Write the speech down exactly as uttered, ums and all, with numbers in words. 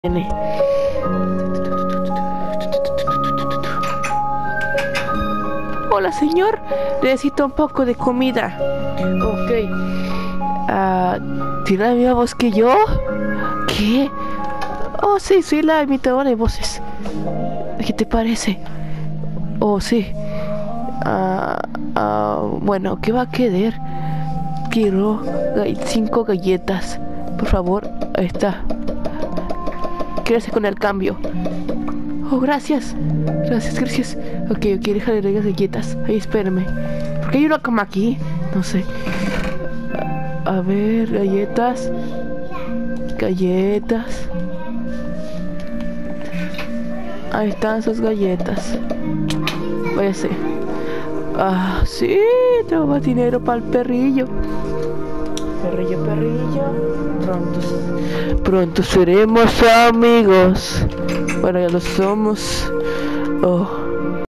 N. Hola, señor. Necesito un poco de comida. Ok. Uh, ¿Tiene la misma voz que yo? ¿Qué? Oh, sí, soy la imitadora de voces. ¿Qué te parece? Oh, sí. Uh, uh, bueno, ¿qué va a querer? Quiero cinco galletas. Por favor, ahí está. Quédese con el cambio. Oh, gracias. Gracias, gracias. Ok, ok, déjale de las galletas. Ahí, espérame. ¿Por qué hay una cama aquí? No sé. A, a ver, galletas. Galletas. Ahí están sus galletas. Váyase. Ah, sí, tengo más dinero para el perrillo. Perrillo, perrillo. Pronto, pronto seremos amigos. Bueno, ya lo somos. Oh.